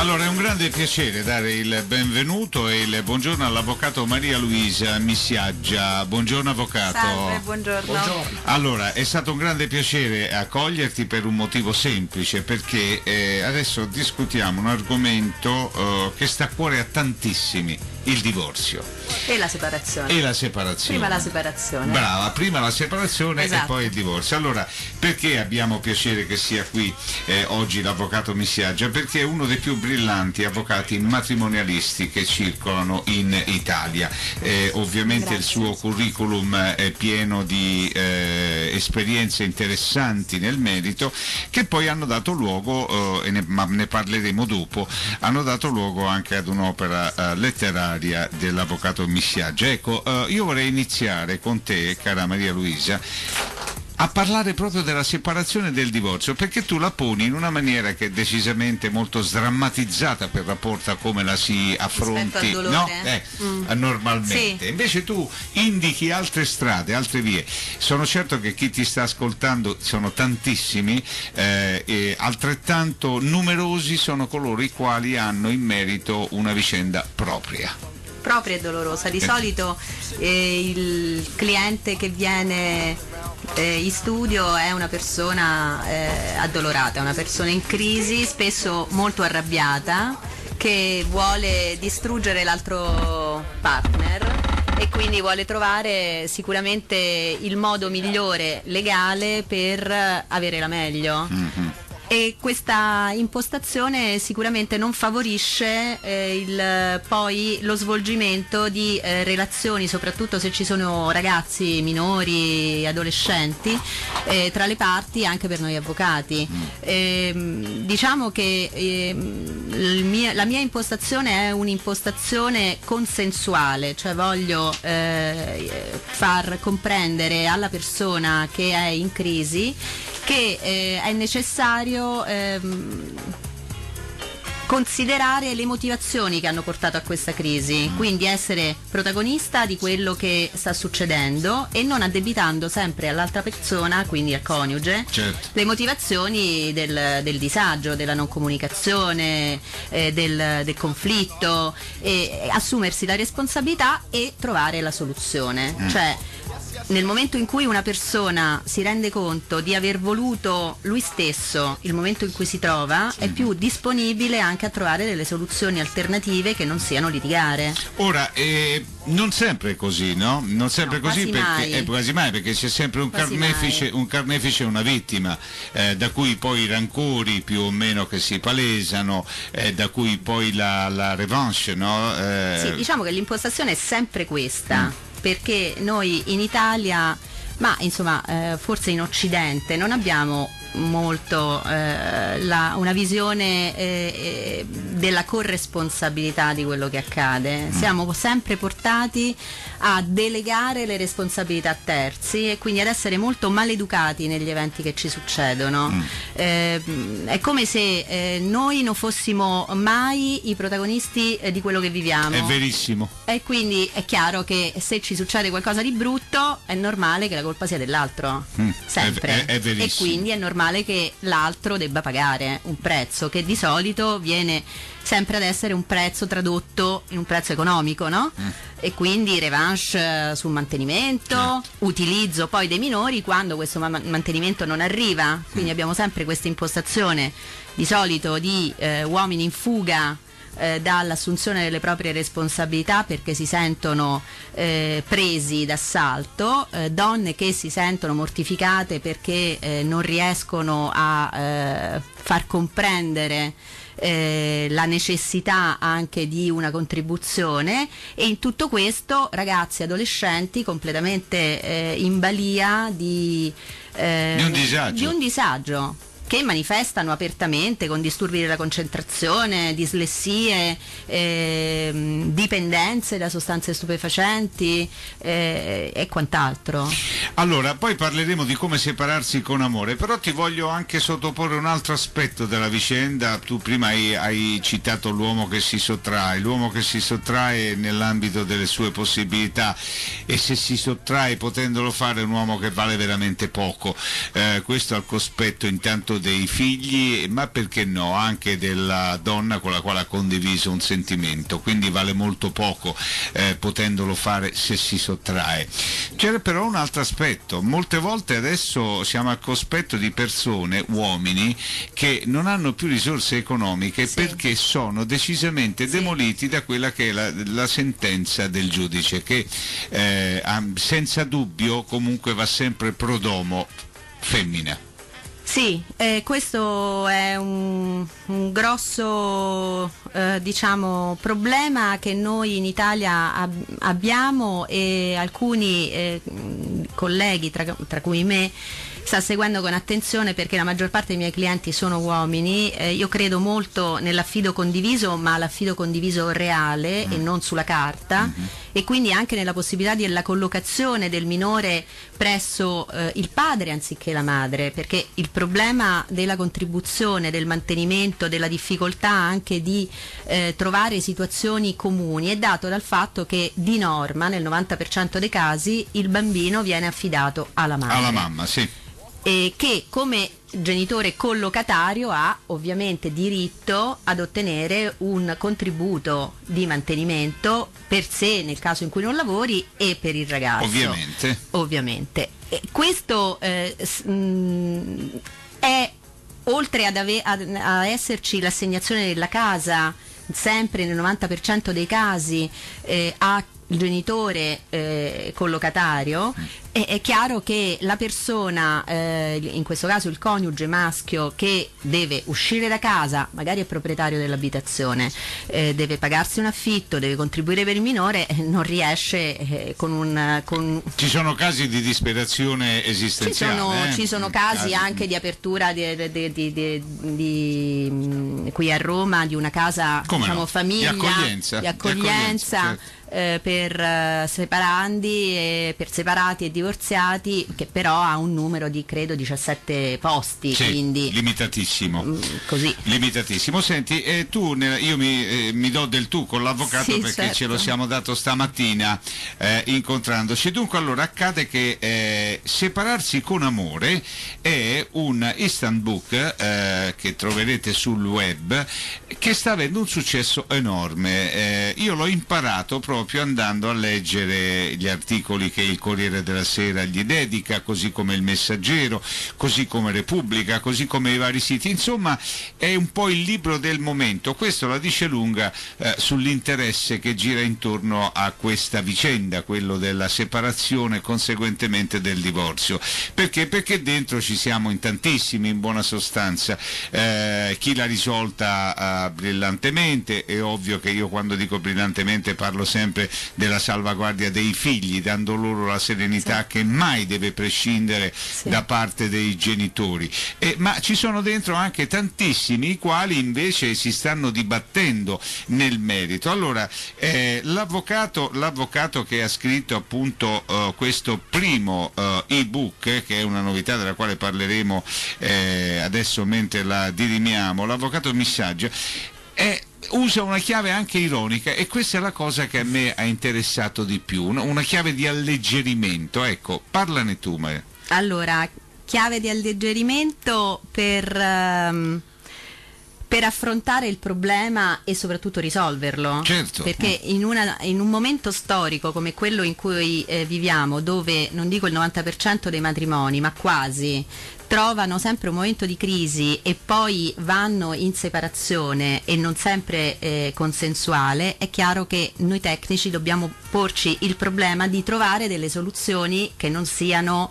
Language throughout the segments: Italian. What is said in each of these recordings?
Allora, è un grande piacere dare il benvenuto e il buongiorno all'avvocato Maria Luisa Missiaggia. Buongiorno avvocato. Salve, buongiorno. Allora, è stato un grande piacere accoglierti per un motivo semplice, perché adesso discutiamo un argomento che sta a cuore a tantissimi: il divorzio. E la separazione. Prima la separazione. Brava, prima la separazione, esatto. E poi il divorzio. Allora, perché abbiamo piacere che sia qui oggi l'avvocato Missiaggia? Perché è uno dei più brillanti avvocati matrimonialisti che circolano in Italia. Ovviamente Grazie. Il suo curriculum è pieno di esperienze interessanti nel merito, che poi hanno dato luogo, ma ne parleremo dopo, hanno dato luogo anche ad un'opera letteraria dell'avvocato Missiaggia. Ecco, io vorrei iniziare con te, cara Maria Luisa, a parlare proprio della separazione e del divorzio, perché tu la poni in una maniera che è decisamente molto sdrammatizzata per rapporto a come la si affronti, no? Normalmente. Sì. Invece tu indichi altre strade, altre vie. Sono certo che chi ti sta ascoltando sono tantissimi, e altrettanto numerosi sono coloro i quali hanno in merito una vicenda propria e dolorosa. Di solito il cliente che viene in studio è una persona addolorata, una persona in crisi, spesso molto arrabbiata, che vuole distruggere l'altro partner e quindi vuole trovare sicuramente il modo migliore legale per avere la meglio. Mm-hmm. E questa impostazione sicuramente non favorisce poi lo svolgimento di relazioni, soprattutto se ci sono ragazzi minori, adolescenti, tra le parti, anche per noi avvocati. Diciamo che la mia impostazione è un'impostazione consensuale, cioè voglio far comprendere alla persona che è in crisi che è necessario considerare le motivazioni che hanno portato a questa crisi, quindi essere protagonista di quello che sta succedendo e non addebitando sempre all'altra persona, quindi al coniuge, certo, le motivazioni del disagio, della non comunicazione, del conflitto, e assumersi la responsabilità e trovare la soluzione. Cioè, nel momento in cui una persona si rende conto di aver voluto lui stesso il momento in cui si trova, è più disponibile anche a trovare delle soluzioni alternative che non siano litigare. Ora, non sempre è così, no? Non sempre no, così, perché quasi mai, perché c'è sempre un carnefice e una vittima, da cui poi i rancori più o meno che si palesano, da cui poi la revanche, no? Sì, diciamo che l'impostazione è sempre questa. Perché noi in Italia, ma insomma forse in Occidente, non abbiamo molto una visione della corresponsabilità di quello che accade. Siamo sempre portati a delegare le responsabilità a terzi e quindi ad essere molto maleducati negli eventi che ci succedono. È come se noi non fossimo mai i protagonisti di quello che viviamo. È verissimo. E quindi è chiaro che se ci succede qualcosa di brutto è normale che la colpa sia dell'altro, sempre. È verissimo. E quindi è normale che l'altro debba pagare un prezzo che di solito viene sempre ad essere un prezzo tradotto in un prezzo economico, no? E quindi revanche sul mantenimento, utilizzo poi dei minori quando questo mantenimento non arriva, quindi abbiamo sempre questa impostazione di solito di uomini in fuga dall'assunzione delle proprie responsabilità perché si sentono presi d'assalto, donne che si sentono mortificate perché non riescono a far comprendere la necessità anche di una contribuzione, e in tutto questo ragazzi adolescenti completamente in balia di un disagio che manifestano apertamente con disturbi della concentrazione, dislessie, dipendenze da sostanze stupefacenti e quant'altro. Allora, poi parleremo di come separarsi con amore, però ti voglio anche sottoporre un altro aspetto della vicenda. Tu prima hai citato l'uomo che si sottrae nell'ambito delle sue possibilità, e se si sottrae potendolo fare è un uomo che vale veramente poco, questo al cospetto intanto dei figli, ma perché no, anche della donna con la quale ha condiviso un sentimento, quindi vale molto poco potendolo fare se si sottrae. C'era però un altro aspetto: molte volte adesso siamo a cospetto di persone, uomini, che non hanno più risorse economiche perché sono decisamente demoliti da quella che è la sentenza del giudice, che senza dubbio comunque va sempre pro domo femmina. Sì, questo è un grosso diciamo problema che noi in Italia abbiamo, e alcuni colleghi, tra cui me, sta seguendo con attenzione, perché la maggior parte dei miei clienti sono uomini. Io credo molto nell'affido condiviso, ma l'affido condiviso reale e non sulla carta, e quindi anche nella possibilità della collocazione del minore presso il padre anziché la madre, perché il problema della contribuzione, del mantenimento, della difficoltà anche di trovare situazioni comuni è dato dal fatto che di norma nel 90% dei casi il bambino viene affidato alla madre. Alla mamma, sì. E che come genitore collocatario ha ovviamente diritto ad ottenere un contributo di mantenimento per sé nel caso in cui non lavori e per il ragazzo. Ovviamente. E questo è, oltre a esserci l'assegnazione della casa, sempre nel 90% dei casi a genitore collocatario, è chiaro che la persona, in questo caso il coniuge maschio, che deve uscire da casa, magari è proprietario dell'abitazione, deve pagarsi un affitto, deve contribuire per il minore, non riesce Ci sono casi di disperazione esistenziale. Ci sono casi anche di apertura qui a Roma di una casa, diciamo, famiglia, di accoglienza. Per separandi, per separati e divorziati, che però ha un numero di credo 17 posti, quindi limitatissimo. Così. Limitatissimo. Senti, io mi do del tu con l'avvocato, perché ce lo siamo dato stamattina incontrandoci. Dunque, allora accade che separarsi con amore è un instant book che troverete sul web, che sta avendo un successo enorme. Io l'ho imparato proprio andando a leggere gli articoli che il Corriere della Sera gli dedica, così come il Messaggero, così come Repubblica, così come i vari siti. Insomma, è un po' il libro del momento. Questo la dice lunga sull'interesse che gira intorno a questa vicenda, quello della separazione e conseguentemente del divorzio. Perché? Perché dentro ci siamo in tantissimi, in buona sostanza. Chi l'ha risolta brillantemente. È ovvio che io, quando dico brillantemente, parlo sempre della salvaguardia dei figli, dando loro la serenità che mai deve prescindere da parte dei genitori. Ma ci sono dentro anche tantissimi i quali invece si stanno dibattendo nel merito. Allora, l'avvocato che ha scritto appunto questo primo ebook, che è una novità della quale parleremo adesso mentre la dirimiamo, l'avvocato Missaggia, usa una chiave anche ironica, e questa è la cosa che a me ha interessato di più, una chiave di alleggerimento. Ecco, parlane tu, Maria. Allora, chiave di alleggerimento per affrontare il problema e soprattutto risolverlo. Certo. Perché in un momento storico come quello in cui viviamo, dove non dico il 90% dei matrimoni, ma quasi, trovano sempre un momento di crisi e poi vanno in separazione, e non sempre consensuale, è chiaro che noi tecnici dobbiamo porci il problema di trovare delle soluzioni che non siano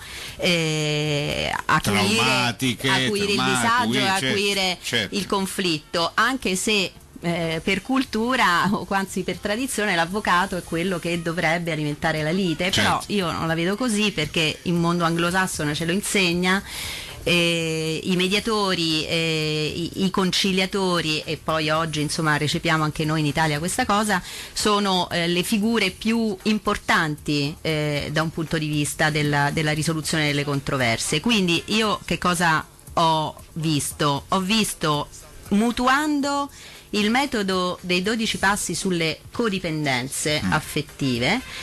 acuire il disagio e acuire il conflitto, anche se per cultura o anzi per tradizione l'avvocato è quello che dovrebbe alimentare la lite. Però io non la vedo così, perché il mondo anglosassone ce lo insegna. I mediatori, i conciliatori, e poi oggi insomma recepiamo anche noi in Italia questa cosa, sono le figure più importanti da un punto di vista della risoluzione delle controversie. Quindi io che cosa ho visto? Ho visto, mutuando il metodo dei 12 passi sulle codipendenze affettive,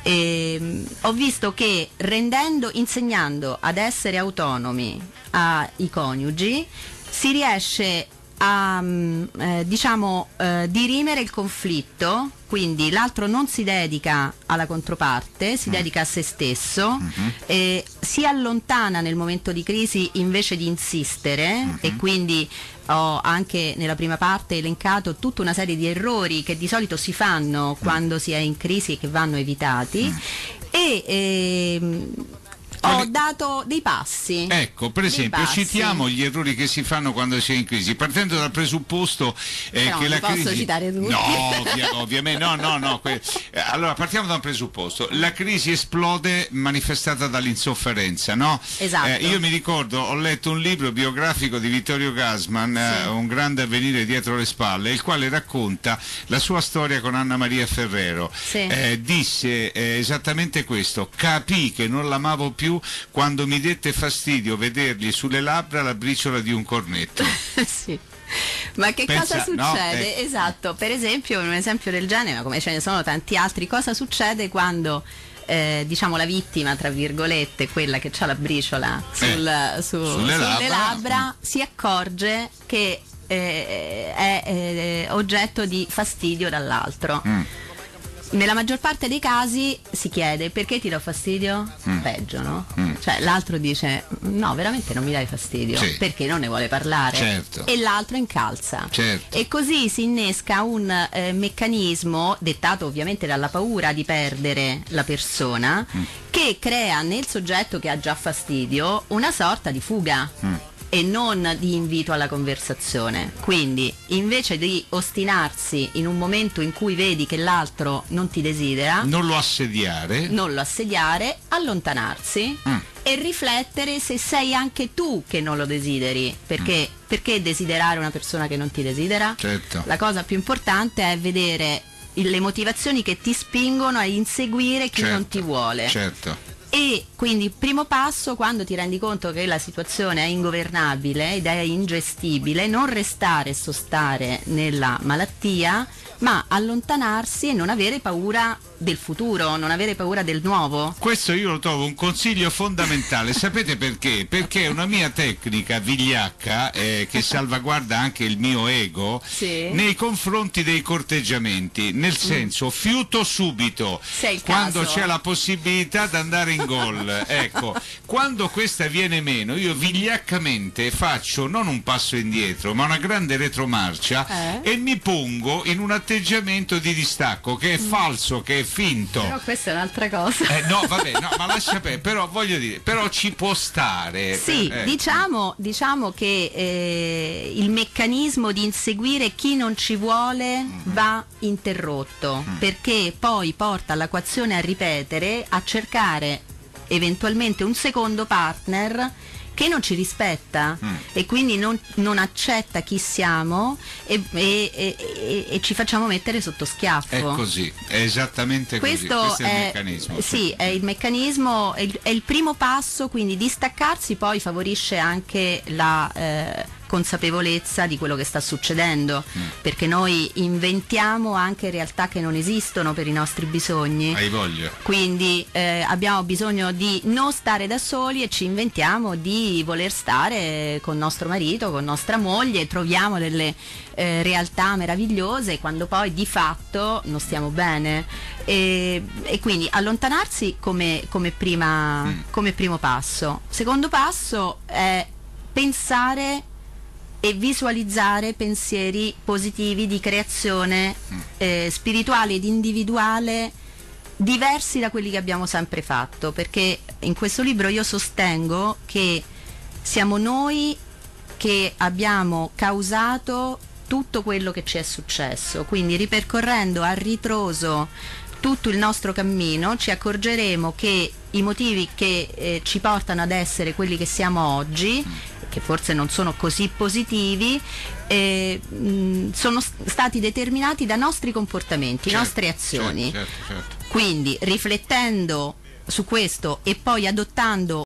Ho visto che insegnando ad essere autonomi ai coniugi si riesce a dirimere il conflitto, quindi l'altro non si dedica alla controparte, si dedica a se stesso, si allontana nel momento di crisi invece di insistere, e quindi ho anche nella prima parte elencato tutta una serie di errori che di solito si fanno quando si è in crisi e che vanno evitati, e ho dato dei passi. Ecco, per esempio, citiamo gli errori che si fanno quando si è in crisi, partendo dal presupposto che la crisi... posso citare tutti? No, ovviamente, no. Allora, partiamo da un presupposto. La crisi esplode manifestata dall'insofferenza, no? Esatto. Io mi ricordo, ho letto un libro biografico di Vittorio Gassman, Un grande avvenire dietro le spalle, il quale racconta la sua storia con Anna Maria Ferrero. Disse esattamente questo: capì che non l'amavo più quando mi dette fastidio vedergli sulle labbra la briciola di un cornetto. Sì. Ma che cosa succede? No? Esatto, per esempio, un esempio del genere, ma come ce ne sono tanti altri, cosa succede quando la vittima, tra virgolette, quella che ha la briciola sulle labbra, si accorge che è oggetto di fastidio dall'altro. Nella maggior parte dei casi si chiede: perché ti do fastidio? Peggio, no? Cioè l'altro dice: no, veramente non mi dai fastidio, perché non ne vuole parlare. Certo. E l'altro incalza. Certo. E così si innesca un meccanismo dettato ovviamente dalla paura di perdere la persona, che crea nel soggetto che ha già fastidio una sorta di fuga. E non di invito alla conversazione. Quindi invece di ostinarsi in un momento in cui vedi che l'altro non ti desidera, non lo assediare, allontanarsi e riflettere se sei anche tu che non lo desideri, perché desiderare una persona che non ti desidera? Certo. La cosa più importante è vedere le motivazioni che ti spingono a inseguire chi non ti vuole. Certo. E quindi il primo passo, quando ti rendi conto che la situazione è ingovernabile ed è ingestibile, non restare e sostare nella malattia, ma allontanarsi e non avere paura del futuro, non avere paura del nuovo. Questo io lo trovo un consiglio fondamentale. Sapete perché? Perché è una mia tecnica vigliacca che salvaguarda anche il mio ego nei confronti dei corteggiamenti, nel senso fiuto subito quando c'è la possibilità di andare in gol. Ecco, quando questa viene meno, io vigliaccamente faccio non un passo indietro ma una grande retromarcia e mi pongo in un atteggiamento di distacco che è falso, che è finto. Però questa è un'altra cosa. No, vabbè, no, ma lascia perdere, però voglio dire, però ci può stare. Sì, diciamo che il meccanismo di inseguire chi non ci vuole va interrotto, perché poi porta l'equazione a ripetere, a cercare eventualmente un secondo partner che non ci rispetta e quindi non accetta chi siamo e ci facciamo mettere sotto schiaffo. È così, è esattamente questo così. Questo è il meccanismo. Sì, è il meccanismo, è il primo passo, quindi distaccarsi poi favorisce anche la consapevolezza di quello che sta succedendo, perché noi inventiamo anche realtà che non esistono per i nostri bisogni. Hai voglia. Quindi abbiamo bisogno di non stare da soli e ci inventiamo di voler stare con nostro marito, con nostra moglie, troviamo delle realtà meravigliose quando poi di fatto non stiamo bene, e quindi allontanarsi come primo passo. Secondo passo è pensare e visualizzare pensieri positivi di creazione spirituale ed individuale diversi da quelli che abbiamo sempre fatto, perché in questo libro io sostengo che siamo noi che abbiamo causato tutto quello che ci è successo, quindi ripercorrendo a ritroso tutto il nostro cammino ci accorgeremo che i motivi che ci portano ad essere quelli che siamo oggi, che forse non sono così positivi, sono stati determinati da nostri comportamenti, nostre azioni. Certo. Quindi riflettendo su questo e poi adottando